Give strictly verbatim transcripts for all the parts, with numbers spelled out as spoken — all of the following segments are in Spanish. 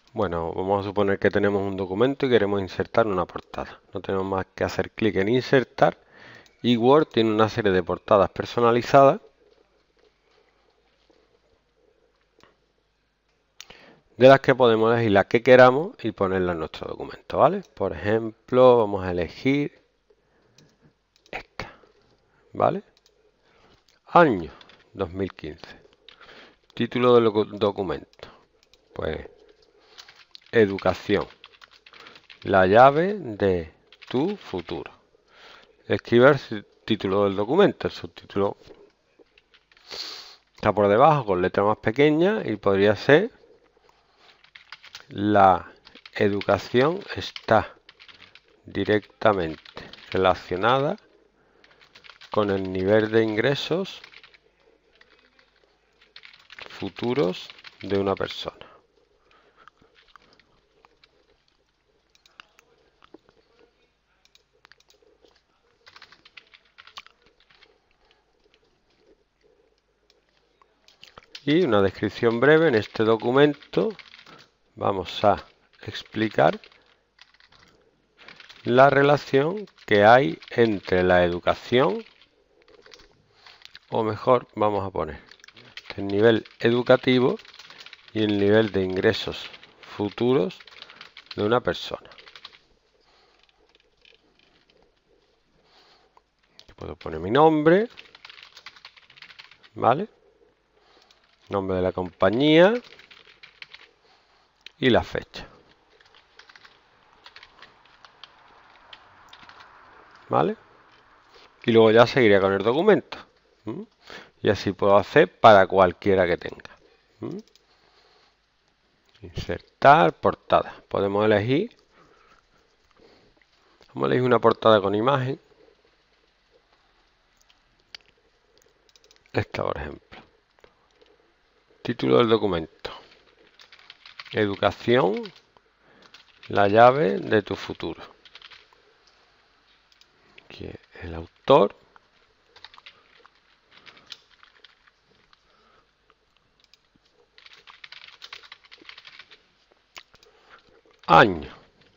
Bueno, vamos a suponer que tenemos un documento y queremos insertar una portada. No tenemos más que hacer clic en insertar y Word tiene una serie de portadas personalizadas de las que podemos elegir la que queramos y ponerla en nuestro documento, ¿vale? Por ejemplo, vamos a elegir esta, ¿vale? Año dos mil quince. Título del documento, pues educación, la llave de tu futuro. Escribe el título del documento, el subtítulo está por debajo con letra más pequeña y podría ser: la educación está directamente relacionada con el nivel de ingresos futuros de una persona. Y una descripción breve. En este documento vamos a explicar la relación que hay entre la educación, o mejor, vamos a poner el nivel educativo y el nivel de ingresos futuros de una persona. Puedo poner mi nombre, ¿vale? Nombre de la compañía y la fecha, ¿vale? Y luego ya seguiría con el documento. ¿Mm? Y así puedo hacer para cualquiera que tenga. ¿Mm? Insertar portada. Podemos elegir. Vamos a elegir una portada con imagen. Esta, por ejemplo. Título del documento: educación, la llave de tu futuro. Aquí el autor. Año.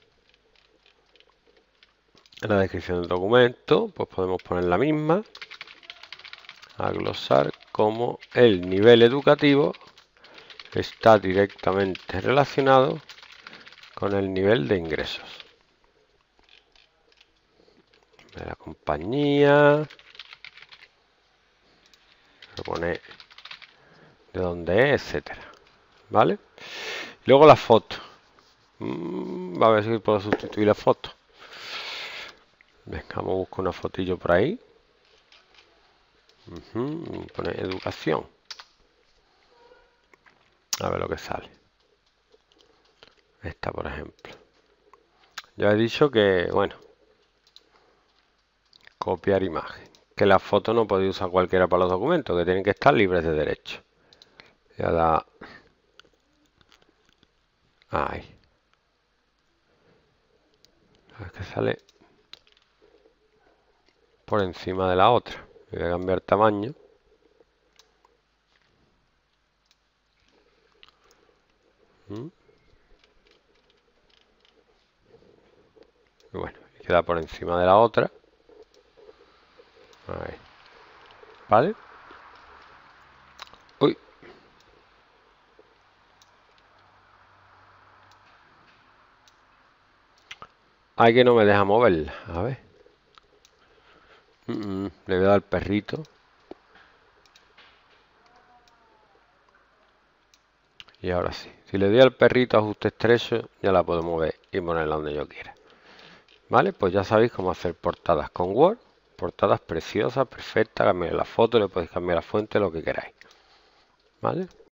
En la descripción del documento, pues podemos poner la misma. A glosar como el nivel educativo está directamente relacionado con el nivel de ingresos de la compañía. Voy a poner de dónde es, etcétera. ¿Vale? Luego la foto. Mm, a ver si puedo sustituir la foto. Venga, vamos a buscar una fotillo por ahí. Uh-huh. Poner educación. A ver lo que sale. Esta, por ejemplo. Ya he dicho que, bueno, copiar imagen. Que la foto no podéis usar cualquiera para los documentos, que tienen que estar libres de derecho. Ya da. Ahí. Es que sale por encima de la otra. Voy a cambiar tamaño. ¿Mm? Y bueno, queda por encima de la otra. Ahí. ¿Vale? Uy. Ay, que no me deja moverla. A ver. Mm -mm. Le voy a dar al perrito. Y ahora sí. Si le doy al perrito ajuste estrecho, ya la puedo mover y ponerla donde yo quiera. ¿Vale? Pues ya sabéis cómo hacer portadas con Word. Portadas preciosas, perfectas. Cambiar la foto, le podéis cambiar la fuente, lo que queráis. ¿Vale?